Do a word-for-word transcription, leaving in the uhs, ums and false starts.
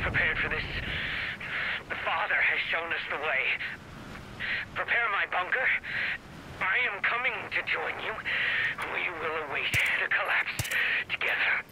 prepared for this. The Father has shown us the way. Prepare my bunker. I am coming to join you. We will await the collapse together.